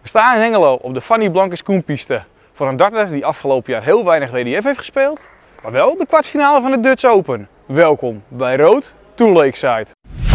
We staan in Hengelo op de Fanny Blankers Koenpiste voor een darter die afgelopen jaar heel weinig WDF heeft gespeeld, maar wel de kwartfinale van de Dutch Open. Welkom bij Road to Lakeside.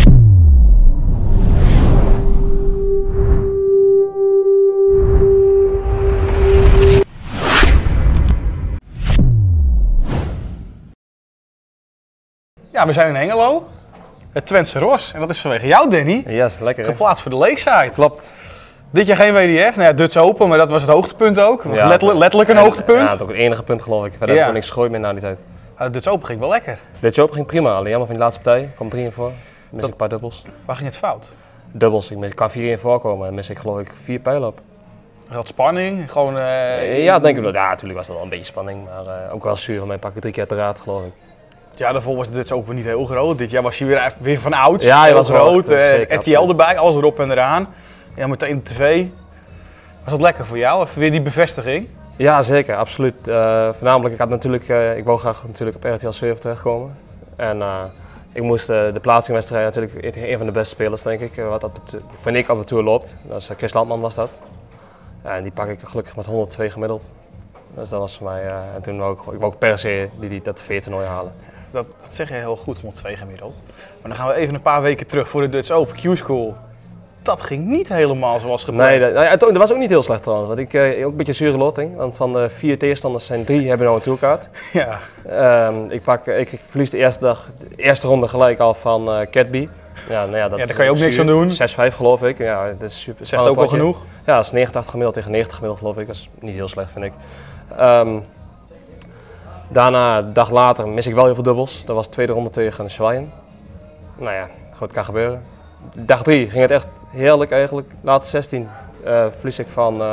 Ja, we zijn in Hengelo, het Twentse Ros, en dat is vanwege jou, Danny. Ja, is lekker. Geplaatst voor de Lakeside. Klopt. Dit jaar geen WDF, nou ja, Dutch Open, maar dat was het hoogtepunt ook. Ja, letterlijk een hoogtepunt. Ja, het is ook het enige punt geloof ik. Verder heb ik niks gegooid meer na die tijd. Ja, de Dutch Open ging wel lekker. Dit Open ging prima, alleen jammer van die laatste partij. Ik kwam 3 in voor, mis ik een paar dubbels. Waar ging het fout? Dubbels, ik kan 4 in voorkomen en mis ik geloof ik 4 pijlen op. Er had spanning, gewoon... Ja, denk ik wel. Ja, natuurlijk was dat wel een beetje spanning, maar ook wel zuur. Want mij pakken 3 keer te raad geloof ik. Ja, daarvoor was de Dutch Open niet heel groot. Dit jaar was hij weer van oud. Ja, hij was groot. Zeker, RTL erbij, alles erop en eraan. Ja, meteen de tv. Was dat lekker voor jou? Even weer die bevestiging? Ja, zeker, absoluut. Voornamelijk, ik wou graag natuurlijk op RTL 7 terechtkomen. En ik moest de plaatsingwedstrijd natuurlijk een van de beste spelers, denk ik, wat vind ik op de Tour loopt. Dat is Chris Landman was dat. Ja, en die pak ik gelukkig met 102 gemiddeld. Dus dat was voor mij, en toen wou ik wou per se dat tv-toernooi halen. Dat zeg je heel goed, 102 gemiddeld. Maar dan gaan we even een paar weken terug voor de Dutch Open Q-School. Dat ging niet helemaal zoals gepland. Nee, dat was ook niet heel slecht trouwens. Want ook een beetje zure loting. Want van de 4 tegenstanders zijn 3 hebben nou een tourkaart. Ja. Ik verlies de eerste ronde gelijk al van Catby. Ja, nou ja, daar kan je ook niks aan doen. 6-5 geloof ik. Ja, dat is super. Zegt ook al genoeg? Ja, dat is 89 gemiddeld tegen 90 gemiddeld geloof ik. Dat is niet heel slecht vind ik. Daarna, een dag later, mis ik wel heel veel dubbels. Dat was de tweede ronde tegen Schweyen. Nou ja, goed, kan gebeuren. Dag 3 ging het echt heerlijk eigenlijk. Laatste 16 verlies ik van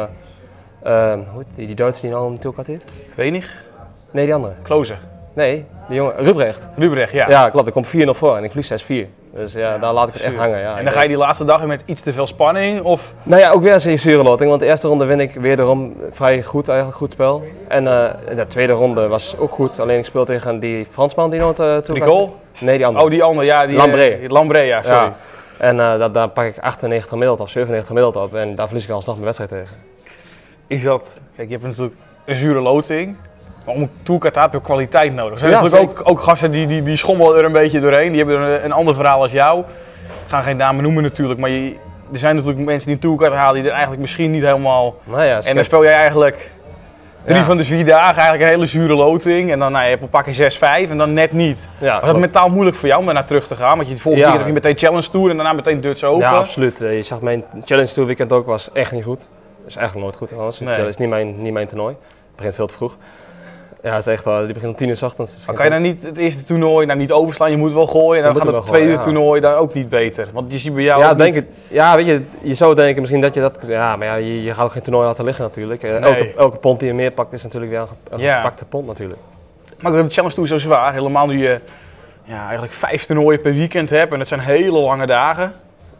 die Duitse die nou een tourkaart heeft. Wenig? Nee, die andere. Klozen? Nee, die jongen, Rubrecht. Rubrecht, ja. Ja, klopt. Ik kom 4-0 voor en ik verlies 6-4. Dus ja, daar laat ik het echt hangen. Ja. En dan ga je die laatste dag met iets te veel spanning? Of? Nou ja, ook weer een zure loting, want de eerste ronde win ik wederom vrij goed, eigenlijk goed spel. En de tweede ronde was ook goed, alleen ik speel tegen die Fransman die nog Nicole? Nee, die andere. Oh, die andere, ja. Lambré, ja, sorry. Ja. En daar pak ik 98 gemiddeld of 97 gemiddeld op en daar verlies ik alsnog mijn wedstrijd tegen. Is dat, kijk, je hebt natuurlijk een zure loting. Maar om een tourkaart te hebben heb je kwaliteit nodig. Er zijn natuurlijk ook gasten die schommelen er een beetje doorheen. Die hebben een ander verhaal als jou. Ik ga geen namen noemen natuurlijk, maar er zijn natuurlijk mensen die een tourkaart halen die er eigenlijk misschien niet helemaal... Nou ja, en dan speel jij eigenlijk 3 van de 4 dagen eigenlijk een hele zure loting. En dan heb je een pakje 6-5 en dan net niet. Ja, was dat mentaal moeilijk voor jou om daar naar terug te gaan? Want je de volgende keer heb je meteen Challenge Tour en daarna meteen Dutch Open. Ja, absoluut. Je zag mijn Challenge Tour weekend ook, was echt niet goed. Dat is eigenlijk nooit goed trouwens. Nee. Het is niet mijn toernooi. Het begint veel te vroeg. Ja, het is echt wel, die begint om 10 uur 's ochtends. Maar kan je dan niet het eerste toernooi niet overslaan? Je moet wel gooien en dan gaat het tweede toernooi dan ook niet beter. Want je ziet bij jou weet je zou denken misschien dat je dat... Ja, maar ja, je gaat ook geen toernooi laten liggen natuurlijk. Nee. Elke pond die je meer pakt is natuurlijk weer een gepakte pond natuurlijk. Maar de Challenge Tour zo zwaar, helemaal nu je eigenlijk 5 toernooien per weekend hebt en dat zijn hele lange dagen.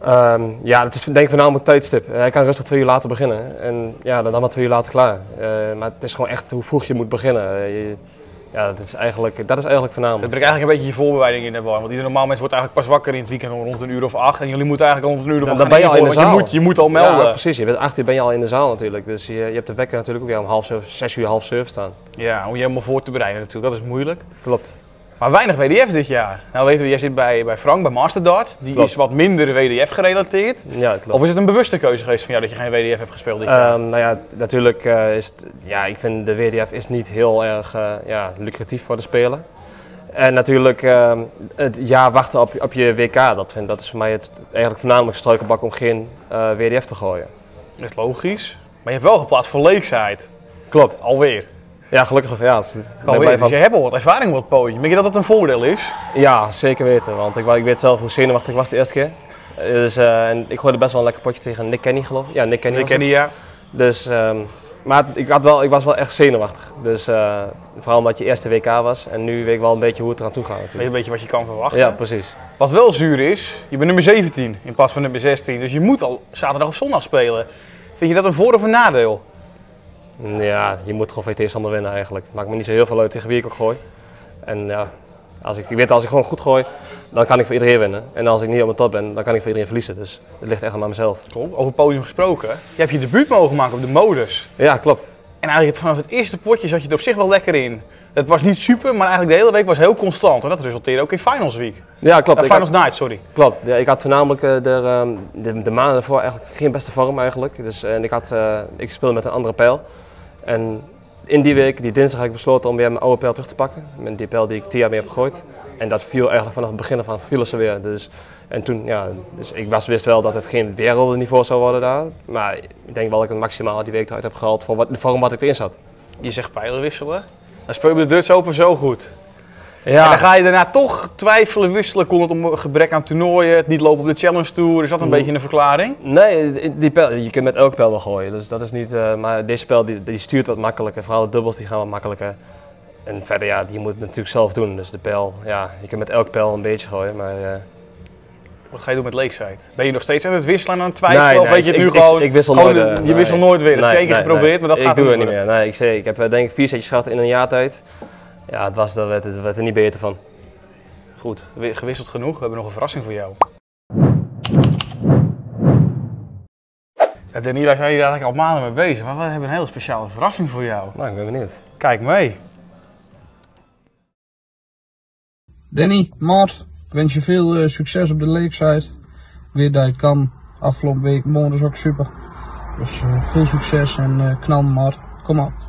Ja, het is denk ik voornamelijk tijdstip. Hij kan rustig 2 uur later beginnen en ja, dan maar 2 uur later klaar. Maar het is gewoon echt hoe vroeg je moet beginnen. Ja, dat is eigenlijk voornamelijk. Dat brengt eigenlijk een beetje je voorbereiding in de war. Want ieder normaal mens wordt eigenlijk pas wakker in het weekend rond 1 uur of 8. En jullie moeten eigenlijk rond 1 uur of 8 dan ben je al in de zaal. Je moet al melden. Ja, precies. Je bent 8 uur ben je al in de zaal natuurlijk. Dus je hebt de wekker natuurlijk ook weer om 6 uur, half 7 staan. Ja, om je helemaal voor te bereiden natuurlijk. Dat is moeilijk. Klopt. Maar weinig WDF dit jaar. Nou weten we, jij zit bij Frank, bij Master Darts. Die is wat minder WDF gerelateerd. Ja, klopt. Of is het een bewuste keuze geweest van jou dat je geen WDF hebt gespeeld dit jaar? Nou ja, natuurlijk is het... Ja, ik vind de WDF is niet heel erg lucratief voor de speler. En natuurlijk het jaar wachten op je WK, dat is voor mij eigenlijk voornamelijk struikelbak om geen WDF te gooien. Dat is logisch. Maar je hebt wel geplaatst voor Lakeside. Klopt. Alweer. Ja, gelukkig. Ja, dus je hebt al wat ervaring op het podium. Denk je dat dat een voordeel is? Ja, zeker weten. Want ik weet zelf hoe zenuwachtig ik was de eerste keer. Dus, en ik gooide best wel een lekker potje tegen Nick Kenny geloof ik. Ja, Nick Kenny, ja. Dus, maar ik was wel echt zenuwachtig. Dus vooral omdat je eerste WK was. En nu weet ik wel een beetje hoe het eraan toe gaat natuurlijk. Weet je een beetje wat je kan verwachten? Ja, precies. Wat wel zuur is, je bent nummer 17 in plaats van nummer 16. Dus je moet al zaterdag of zondag spelen. Vind je dat een voor- of een nadeel? Ja, je moet gewoon van je tegenstander winnen eigenlijk. Het maakt me niet zo heel veel uit tegen wie ik ook gooi. En ja, als ik gewoon goed gooi, dan kan ik voor iedereen winnen. En als ik niet op mijn top ben, dan kan ik voor iedereen verliezen. Dus het ligt echt aan mezelf. Klopt. Over het podium gesproken. Je hebt je debuut mogen maken op de modus. Ja, klopt. En eigenlijk vanaf het eerste potje zat je er op zich wel lekker in. Het was niet super, maar eigenlijk de hele week was heel constant. En dat resulteerde ook in Finals Week. Ja, klopt. Finals Night, sorry. Klopt. Ja, ik had voornamelijk de maanden ervoor eigenlijk geen beste vorm eigenlijk. Dus, en ik speelde met een andere pijl. En in die week, die dinsdag, heb ik besloten om weer mijn oude pijl terug te pakken. Met die pijl die ik 10 jaar mee heb gegooid. En dat viel eigenlijk vanaf het begin van vielen ze weer. En toen, ja, dus ik wist wel dat het geen wereldniveau zou worden daar. Maar ik denk wel dat ik het maximaal die week eruit heb gehaald voor de vorm wat ik erin zat. Je zegt pijlen wisselen. Dan speel je bij de Dutch Open zo goed. Ja. En dan ga je daarna toch twijfelen, wisselen. Kon het om gebrek aan toernooien, het niet lopen op de Challenge Tour. Is dat een beetje een verklaring? Nee, die pijl, je kunt met elke pijl wel gooien. Dus dat is niet, maar deze pijl die stuurt wat makkelijker. Vooral de dubbels die gaan wat makkelijker. En verder, ja, die moet het natuurlijk zelf doen. Dus de pijl, ja, je kunt met elke pijl een beetje gooien. Maar, wat ga je doen met Lakeside? Ben je nog steeds aan het wisselen en aan het twijfelen? Nee, of weet je het nu gewoon? Ik wissel gewoon nooit. Je wisselt nooit weer. Dat heb je 1 keer geprobeerd, maar dat gaat ik doe het niet meer. Nee, ik heb denk ik 4 setjes gehad in een jaar tijd. Ja, dat werd er niet beter van. Goed, gewisseld genoeg. We hebben nog een verrassing voor jou. Ja, Danny, wij zijn hier eigenlijk al maanden mee bezig, maar we hebben een hele speciale verrassing voor jou. Nou, ik ben benieuwd. Kijk mee. Danny, Mart, ik wens je veel succes op de Lakeside. Weer dat je kan. Afgelopen week, morgen is ook super. Dus veel succes en knal Mart. Kom op.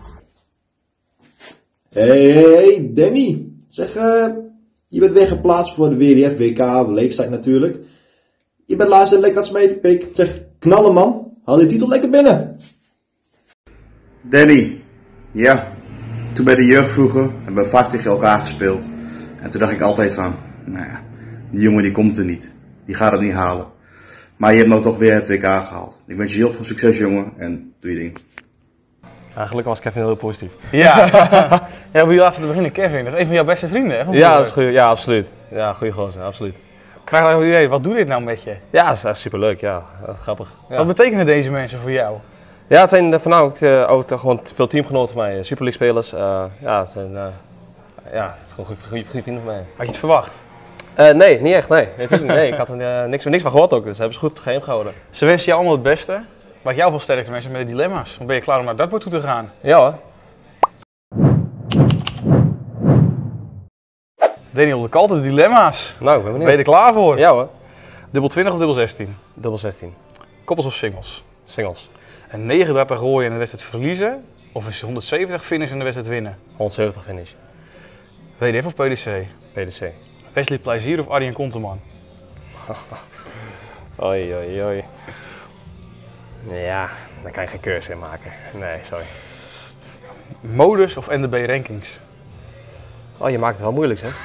Hey Danny. Zeg, je bent weer geplaatst voor de WDF WK, Lakeside natuurlijk. Je bent laatst lekker aan het smeten, pik. Zeg, knallen man. Haal die titel lekker binnen. Danny, ja. Toen bij de jeugd vroeger hebben we vaak tegen elkaar gespeeld. En toen dacht ik altijd van, nou ja, die jongen die komt er niet. Die gaat het niet halen. Maar je hebt nou toch weer het WK gehaald. Ik wens je heel veel succes jongen en doe je ding. Ja, gelukkig was Kevin heel positief. Ja, ja, hoe je laatst te beginnen, Kevin. Dat is een van jouw beste vrienden, hè? Ja, dat is goed. Ja, absoluut. Ja, goede gozer, absoluut. Krijg je een idee, wat doet dit nou met je? Ja, dat is echt superleuk, ja. Grappig. Ja. Wat betekenen deze mensen voor jou? Ja, het zijn voornamelijk ook gewoon veel teamgenoten van mij, Super League spelers. Ja, het is gewoon goede vrienden van mij. Had je het verwacht? Nee, niet echt, nee. Nee, ik had er niks van gehoord ook, dus hebben ze goed geheim gehouden. Ze wensen je allemaal het beste. Wat jou veel sterkste mensen met de dilemma's. Dan ben je klaar om naar dartboard toe te gaan. Ja hoor. Daniel de Kalte, de dilemma's. Nou, ik ben benieuwd. Ben je er klaar voor? Ja hoor. Dubbel 20 of dubbel 16? Dubbel 16. Koppels of singles? Singles. En 39 gooien en de wedstrijd verliezen? Of is 170 finish en de wedstrijd winnen? 170 finish. WDF of PDC? PDC. Wesley Plezier of Arjen Konteman? Oei, oei, oei. Ja, daar kan je geen keuze in maken. Nee, sorry. Modus of NDB rankings? Oh, je maakt het wel moeilijk, hè?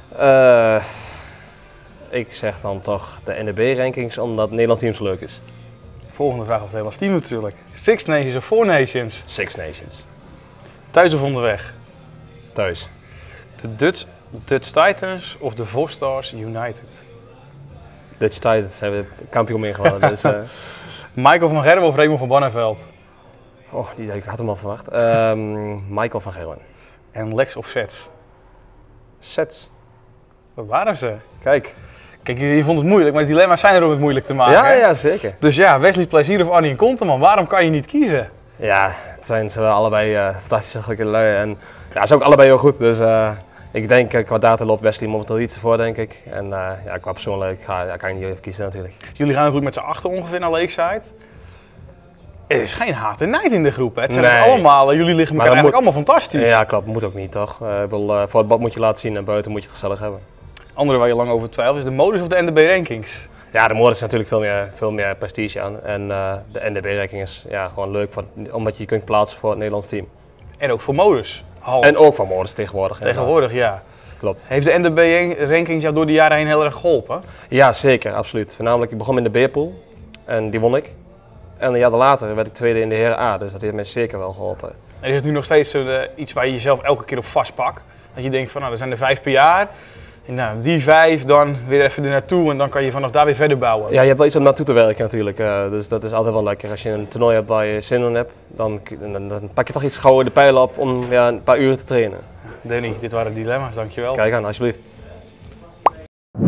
Ik zeg dan toch de NDB rankings, omdat het Nederlands team zo leuk is. Volgende vraag of het Nederlands team natuurlijk. Six Nations of Four Nations? Six Nations. Thuis of onderweg? Thuis. De Dutch Titans of de Vostars United? Dutch Titans hebben kampioen meegenomen. Dus, Michael van Gerwen of Raymond van Barneveld? oh, ik had hem al verwacht. Michael van Gerwen. En Lex of Sets? Sets. Wat waren ze? Kijk. Kijk, je vond het moeilijk, maar de dilemma's zijn er om het moeilijk te maken. Ja, hè? ja, zeker. Dus ja, Wesley Plezier of Arjen Konteman, waarom kan je niet kiezen? Ja, het zijn ze wel allebei fantastische gelukkige lui. En ja, ze zijn ook allebei heel goed. Dus ik denk qua data loopt Wesley momenteel iets ervoor, denk ik. En ja, qua persoonlijk kan ik niet even kiezen natuurlijk. Jullie gaan natuurlijk met z'n achter ongeveer naar Lakeside. Er is geen haat en nijd in de groep, hè? Het zijn Nee. allemaal, jullie liggen elkaar eigenlijk allemaal fantastisch. Ja, klopt. Moet ook niet, toch? Voor het bad moet je laten zien en buiten moet je het gezellig hebben. Andere waar je lang over twijfelt is de modus of de NDB rankings. Ja, de modus is natuurlijk veel meer prestige aan. En de NDB-ranking is ja, gewoon leuk, omdat je je kunt plaatsen voor het Nederlands team. En ook voor modus. Half. En ook van modus tegenwoordig. Tegenwoordig, ja. Klopt. Heeft de NDB-rankings jou door de jaren heen heel erg geholpen? Ja, zeker, absoluut. Voornamelijk, ik begon in de B-pool en die won ik. En een jaar later werd ik tweede in de Heren A, dus dat heeft mij zeker wel geholpen. En is het nu nog steeds iets waar je jezelf elke keer op vastpakt? Dat je denkt van, nou, er zijn er 5 per jaar. En nou, die 5, dan weer even er naartoe en dan kan je vanaf daar weer verder bouwen. Ja, je hebt wel iets om naartoe te werken natuurlijk, dus dat is altijd wel lekker. Als je een toernooi hebt waar je zin in hebt, dan pak je toch iets gauwer de pijlen op om een paar uren te trainen. Danny, dit waren de dilemma's, dankjewel. Kijk aan, alsjeblieft.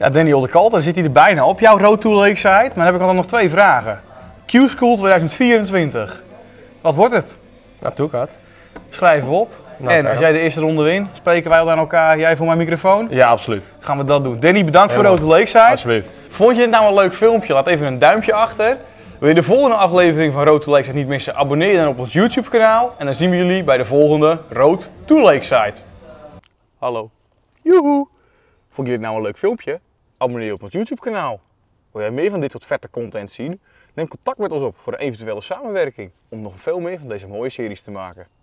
Ja, Danny Oldekalter, daar zit hij er bijna op jouw Road to Lakeside. Maar dan heb ik dan nog 2 vragen. Q-School 2024. Wat wordt het? Naartoe gaat. Schrijven we op. Nou, en als jij de eerste ronde wint, spreken wij al aan elkaar. Jij voor mijn microfoon? Ja, absoluut. Gaan we dat doen. Danny, bedankt voor Road to Lakeside. Alsjeblieft. Vond je dit nou een leuk filmpje? Laat even een duimpje achter. Wil je de volgende aflevering van Road to Lakeside niet missen? Abonneer je dan op ons YouTube kanaal. En dan zien we jullie bij de volgende Road to Lakeside. Hallo. Joehoe. Vond je dit nou een leuk filmpje? Abonneer je op ons YouTube kanaal. Wil jij meer van dit soort vette content zien? Neem contact met ons op voor een eventuele samenwerking. Om nog veel meer van deze mooie series te maken.